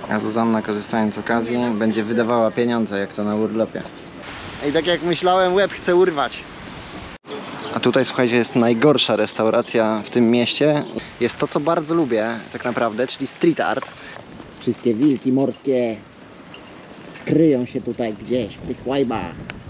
A Zuzanna, korzystając z okazji, będzie wydawała pieniądze, jak to na urlopie. I tak jak myślałem, łeb chcę urwać. A tutaj, słuchajcie, jest najgorsza restauracja w tym mieście. Jest to, co bardzo lubię tak naprawdę, czyli street art. Wszystkie wilki morskie kryją się tutaj gdzieś, w tych łajbach.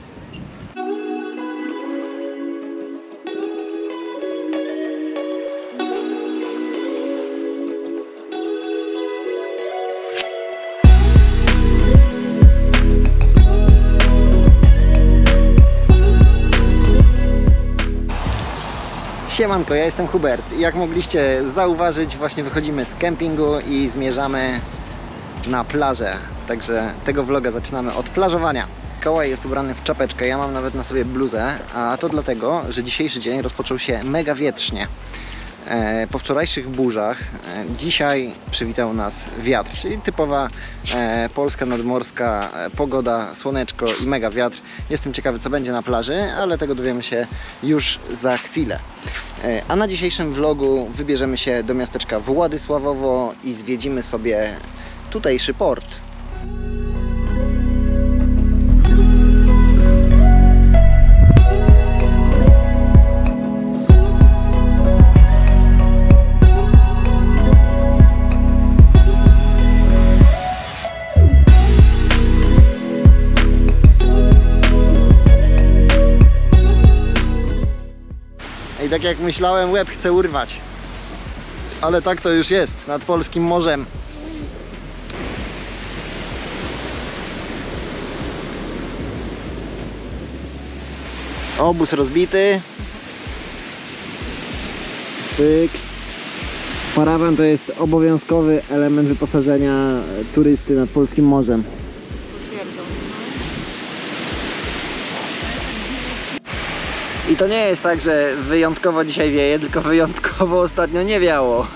Siemanko, ja jestem Hubert i jak mogliście zauważyć, właśnie wychodzimy z kempingu i zmierzamy na plażę. Także tego vloga zaczynamy od plażowania. Kołaj jest ubrany w czapeczkę, ja mam nawet na sobie bluzę, a to dlatego, że dzisiejszy dzień rozpoczął się mega wietrznie. Po wczorajszych burzach dzisiaj przywitał nas wiatr, czyli typowa polska nadmorska pogoda, słoneczko i mega wiatr. Jestem ciekawy, co będzie na plaży, ale tego dowiemy się już za chwilę. A na dzisiejszym vlogu wybierzemy się do miasteczka Władysławowo i zwiedzimy sobie tutejszy port. I tak jak myślałem, łeb chcę urwać. Ale tak to już jest, nad polskim morzem. Obóz rozbity. Pyk. Parawan to jest obowiązkowy element wyposażenia turysty nad polskim morzem. I to nie jest tak, że wyjątkowo dzisiaj wieje, tylko wyjątkowo ostatnio nie wiało.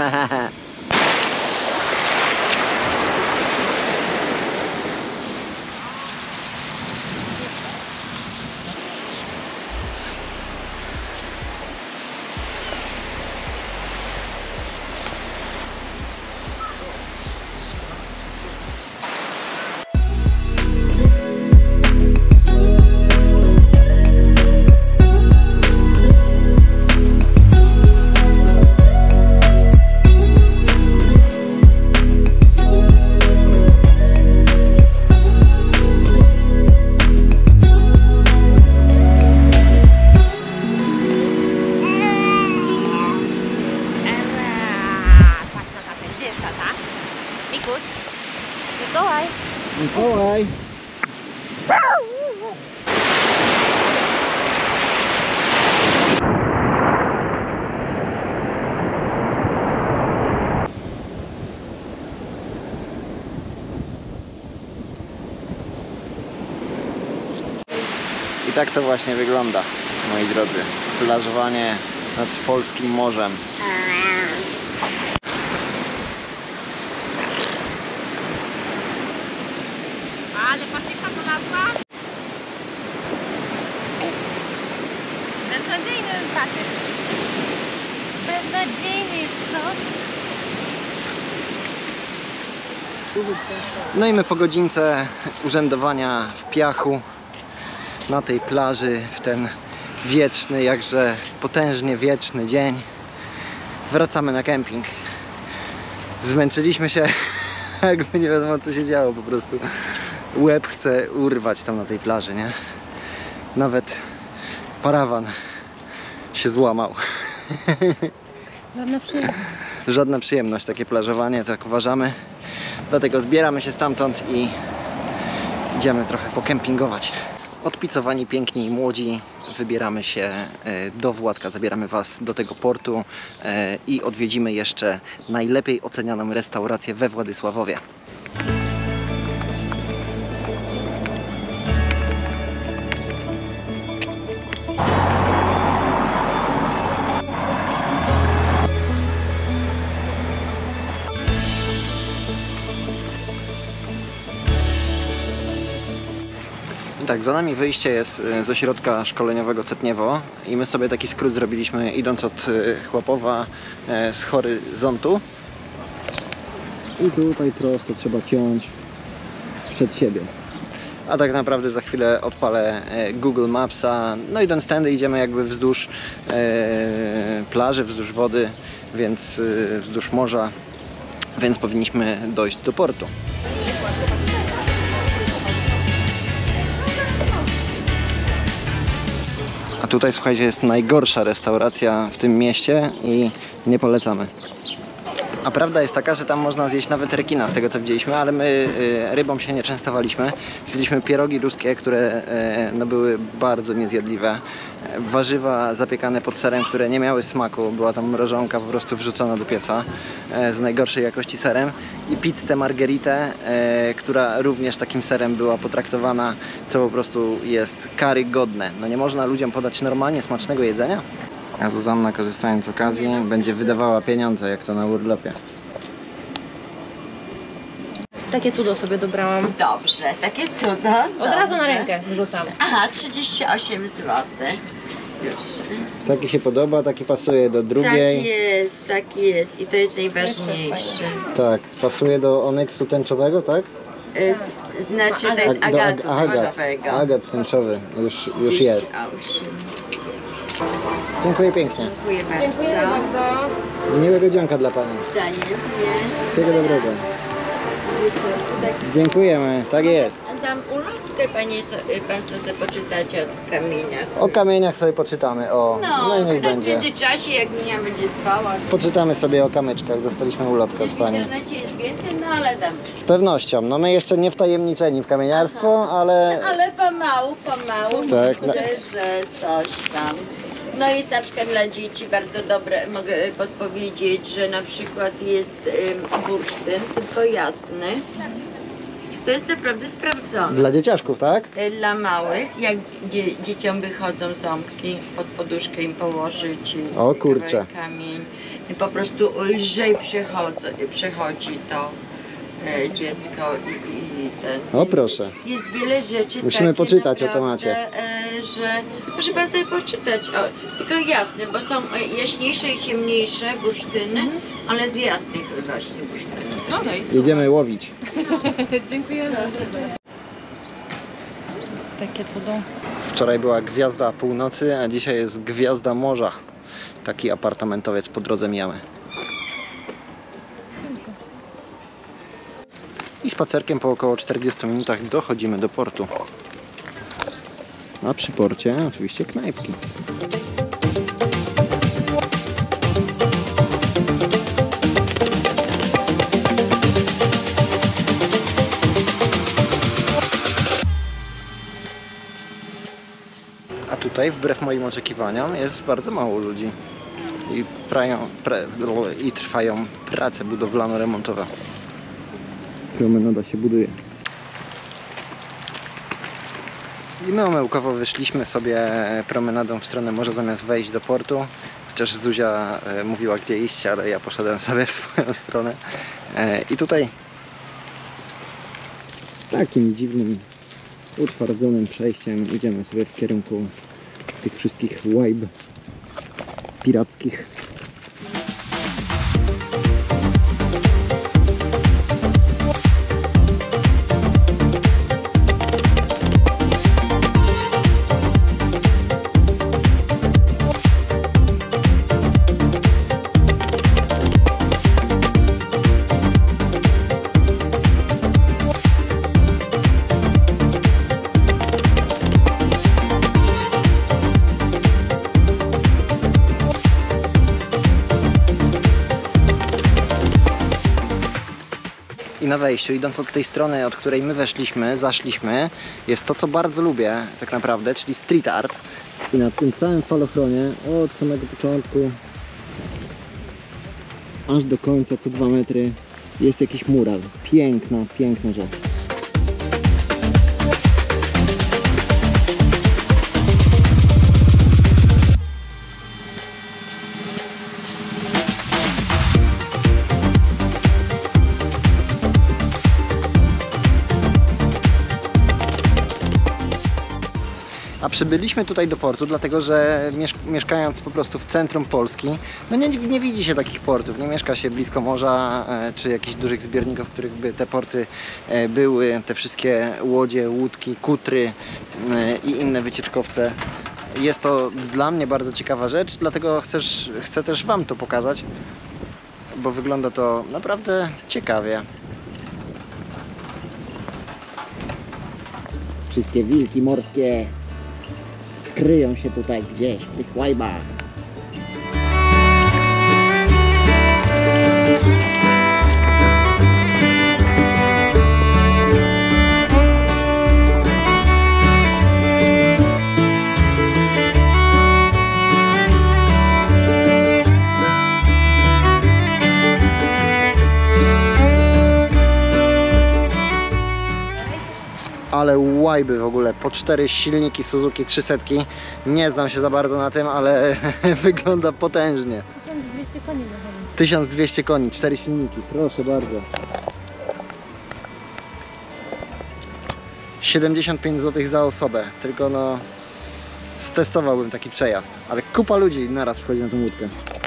Mikołaj. Mikołaj. I tak to właśnie wygląda, moi drodzy. Plażowanie nad polskim morzem. Ale patyka to nazwa? Beznadziejny patyk. Beznadziejny, co? No i my po godzince urzędowania w piachu na tej plaży w ten wieczny, jakże potężnie wieczny dzień wracamy na kemping. Zmęczyliśmy się, jakby nie wiadomo, co się działo, po prostu łeb chce urwać tam na tej plaży, nie? Nawet parawan się złamał. Żadna przyjemność. Żadna przyjemność takie plażowanie, tak uważamy. Dlatego zbieramy się stamtąd i idziemy trochę pokempingować. Odpicowani, piękni i młodzi wybieramy się do Władka, zabieramy Was do tego portu i odwiedzimy jeszcze najlepiej ocenianą restaurację we Władysławowie. Tak, za nami wyjście jest z ośrodka szkoleniowego Cetniewo i my sobie taki skrót zrobiliśmy, idąc od Chłopowa z horyzontu. i tutaj prosto trzeba ciąć przed siebie. A tak naprawdę za chwilę odpalę Google Mapsa, no idąc tędy idziemy jakby wzdłuż plaży, wzdłuż wody, więc wzdłuż morza, więc powinniśmy dojść do portu. A tutaj, słuchajcie, jest najgorsza restauracja w tym mieście i nie polecamy. A prawda jest taka, że tam można zjeść nawet rekina, z tego co widzieliśmy, ale my rybą się nie częstowaliśmy. Zjedliśmy pierogi ruskie, które no, były bardzo niezjadliwe. Warzywa zapiekane pod serem, które nie miały smaku. Była tam mrożonka po prostu wrzucona do pieca z najgorszej jakości serem. I pizzę margheritę, która również takim serem była potraktowana, co po prostu jest karygodne. No nie można ludziom podać normalnie smacznego jedzenia? A Zuzanna, korzystając z okazji, będzie wydawała pieniądze, jak to na urlopie. Takie cudo sobie dobrałam. Dobrze, takie cudo. Od razu na rękę wrzucam. Aha, 38 zł. Już. Taki się podoba, taki pasuje do drugiej. Tak jest i to jest najważniejsze. Tak, pasuje do onyksu tęczowego, tak? Znaczy to jest agatu tęczowego. Agat tęczowy, już jest. 38. Dziękuję pięknie. Dziękuję bardzo. Dziękuję bardzo. Miłego dzionka dla Pani. Wzajemnie. Wszystkiego dobrego. Tak. Dziękujemy, tak jest. Dam ulotkę Państwo sobie poczytacie o kamieniach. O kamieniach sobie poczytamy, no i niech w będzie. międzyczasie jak Minia będzie spała. Poczytamy sobie o kamyczkach, dostaliśmy ulotkę od W Pani. internecie jest więcej, no ale dam. Z pewnością, no my jeszcze nie wtajemniczeni w kamieniarstwo, ale... Ale pomału, Tak, myślę, że coś tam. No jest na przykład dla dzieci bardzo dobre, mogę podpowiedzieć, że na przykład jest bursztyn, tylko jasny. To jest naprawdę sprawdzone. Dla dzieciaszków, tak? Dla małych, jak dzieciom wychodzą ząbki, pod poduszkę im położyć O kurczę. kamień. I po prostu lżej przechodzi to dziecko i ten. O proszę. Jest wiele rzeczy. Musimy takie poczytać o naprawdę, temacie. Że proszę Pan sobie poczytać. Tylko jasne, bo są jaśniejsze i ciemniejsze bursztyny, ale z jasnych właśnie bursztynów. Okej. Jedziemy łowić. Dziękuję bardzo. Takie cudo. Wczoraj była gwiazda północy, a dzisiaj jest gwiazda morza. Taki apartamentowiec po drodze mijamy. I spacerkiem po około 40 minutach dochodzimy do portu. A przy porcie oczywiście knajpki. A tutaj, wbrew moim oczekiwaniom, jest bardzo mało ludzi. I trwają prace budowlano-remontowe. Promenada się buduje. I my omyłkowo wyszliśmy sobie promenadą w stronę morza zamiast wejść do portu. Chociaż Zuzia mówiła gdzie iść, ale ja poszedłem sobie w swoją stronę. I tutaj takim dziwnym, utwardzonym przejściem idziemy sobie w kierunku tych wszystkich łajb pirackich. I na wejściu, idąc od tej strony, od której my zaszliśmy, jest to, co bardzo lubię tak naprawdę, czyli street art. I na tym całym falochronie, od samego początku aż do końca, co 2 metry, jest jakiś mural. Piękna, piękna rzecz. A przybyliśmy tutaj do portu, dlatego że mieszkając po prostu w centrum Polski, no nie widzi się takich portów, nie mieszka się blisko morza czy jakichś dużych zbiorników, w których by te porty były, te wszystkie łodzie, łódki, kutry i inne wycieczkowce. Jest to dla mnie bardzo ciekawa rzecz, dlatego chcę też Wam to pokazać, bo wygląda to naprawdę ciekawie. Wszystkie wilki morskie kryją się tutaj gdzieś w tych łajbach. Ale łajby w ogóle, po 4 silniki Suzuki 300. Nie znam się za bardzo na tym, ale wygląda potężnie. 1200 koni zachodzi. 1200 koni, 4 silniki, proszę bardzo. 75 zł za osobę, tylko no stestowałbym taki przejazd, ale kupa ludzi naraz wchodzi na tę łódkę.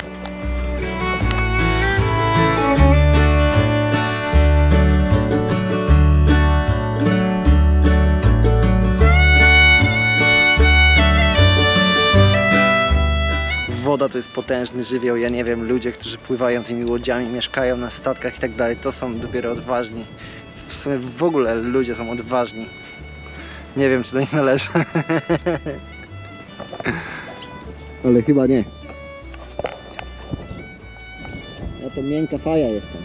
Woda to jest potężny żywioł, ja nie wiem, ludzie, którzy pływają tymi łodziami, mieszkają na statkach i tak dalej, to są dopiero odważni. W sumie w ogóle ludzie są odważni. Nie wiem, czy do nich należy. Ale chyba nie. Ja to miękka faja jestem.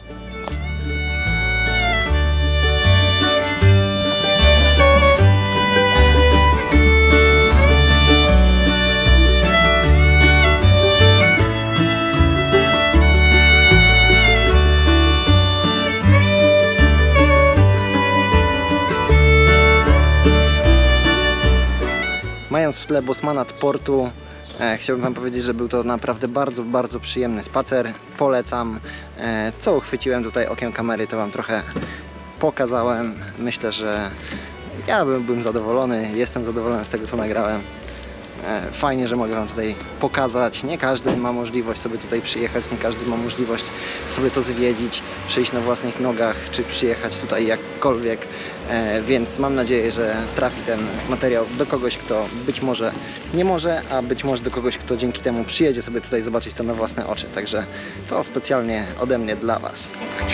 Mając w tle Bosmanat portu, chciałbym Wam powiedzieć, że był to naprawdę bardzo, bardzo przyjemny spacer. Polecam. Co uchwyciłem tutaj okiem kamery, to Wam trochę pokazałem. Myślę, że ja byłbym zadowolony, jestem zadowolony z tego, co nagrałem. Fajnie, że mogę Wam tutaj pokazać. Nie każdy ma możliwość sobie tutaj przyjechać, nie każdy ma możliwość sobie to zwiedzić, przyjść na własnych nogach, czy przyjechać tutaj jakkolwiek. Więc mam nadzieję, że trafi ten materiał do kogoś, kto być może nie może, a być może do kogoś, kto dzięki temu przyjedzie sobie tutaj zobaczyć to na własne oczy. Także to specjalnie ode mnie dla Was.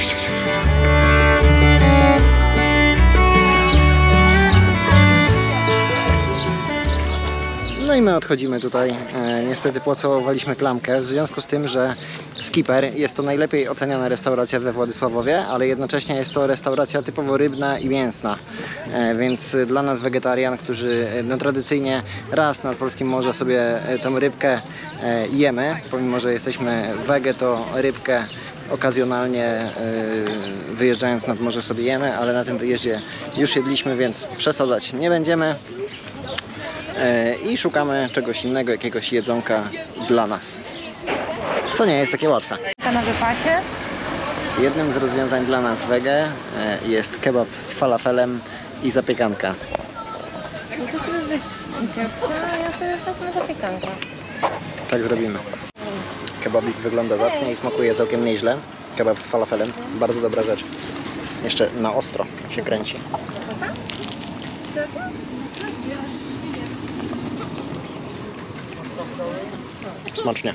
No i my odchodzimy tutaj. Niestety pocałowaliśmy klamkę, w związku z tym, że Skipper jest to najlepiej oceniana restauracja we Władysławowie, ale jednocześnie jest to restauracja typowo rybna i mięsna. Więc dla nas wegetarian, którzy no, tradycyjnie raz nad polskim morze sobie tą rybkę jemy, pomimo że jesteśmy wege, to rybkę okazjonalnie wyjeżdżając nad morze sobie jemy, ale na tym wyjeździe już jedliśmy, więc przesadzać nie będziemy. I szukamy czegoś innego, jakiegoś jedzonka dla nas, co nie jest takie łatwe. Na wypasie? Jednym z rozwiązań dla nas wege jest kebab z falafelem i zapiekanka. No to sobie weź kepsa, a ja sobie wezmę zapiekankę. Tak zrobimy. Kebabik wygląda zacnie i smakuje całkiem nieźle. Kebab z falafelem, bardzo dobra rzecz. Jeszcze na ostro się kręci. Smacznie.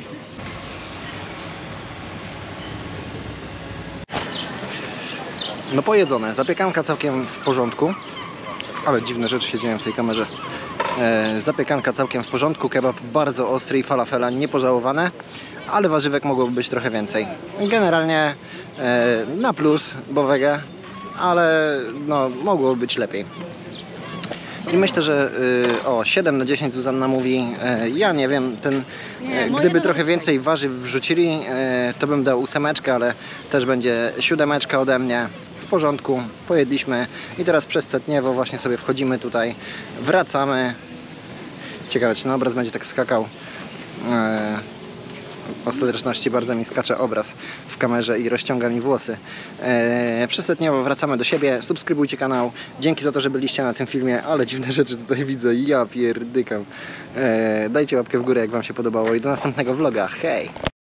No pojedzone, zapiekanka całkiem w porządku, ale dziwne rzeczy się dzieją w tej kamerze. Zapiekanka całkiem w porządku, kebab bardzo ostry i falafela niepożałowane, ale warzywek mogłoby być trochę więcej. Generalnie na plus, bo wege, ale no, mogło być lepiej. I myślę, że 7 na 10 Zuzanna mówi, ja nie wiem, gdyby trochę więcej warzyw wrzucili, to bym dał 8, ale też będzie 7 ode mnie. W porządku, pojedliśmy i teraz przez Cetniewo właśnie sobie wchodzimy tutaj, wracamy. Ciekawe, czy ten obraz będzie tak skakał. ostateczności bardzo mi skacze obraz w kamerze i rozciąga mi włosy. Przystępniowo wracamy do siebie, subskrybujcie kanał, dzięki za to, że byliście na tym filmie, ale dziwne rzeczy tutaj widzę, ja pierdykam. Dajcie łapkę w górę, jak wam się podobało i do następnego vloga, hej!